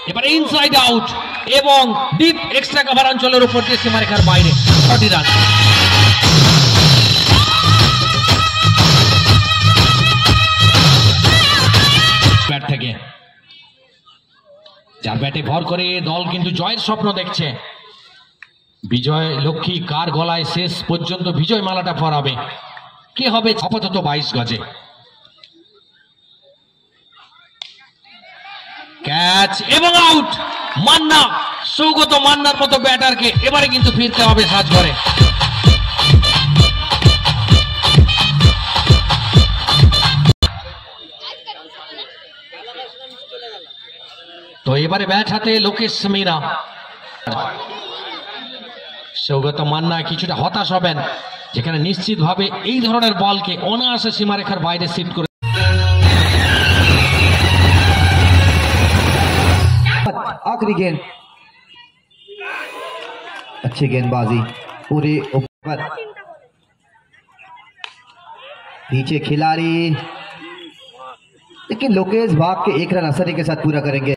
এবারে inside out এবং deep extra cover অঞ্চলের উপর দিয়ে সীমারেখার বাইরে 6টি রান। ব্যাট থেকে যার ব্যাটে ভর করে দল কিন্তু জয়ের স্বপ্ন দেখছে। বিজয় লক্ষ্মী কার গলায় শেষ পর্যন্ত বিজয় মালাটা পরাবে, কে হবে আপাতত 22 গজে। ক্যাচ এবং আউট। মান্না, সৌগত মান্নার মতো ব্যাটারকে এবারে কিন্তু ফিরতে হবে সাজঘরে। তো এবারে ব্যাট হাতে লোকেশ মীরা। সৌগত মান্না কিছুটা হতাশ হবেন, যেখানে নিশ্চিতভাবে এই ধরনের বলকে অনায়াসে সীমারেখার বাইরে শিফট করে। आखिरी गेंद, अच्छी गेंदबाजी पूरे ऊपर, पीछे खिलाड़ी, लेकिन लोकेश भाग के 1 रन आसानी के साथ पूरा करेंगे।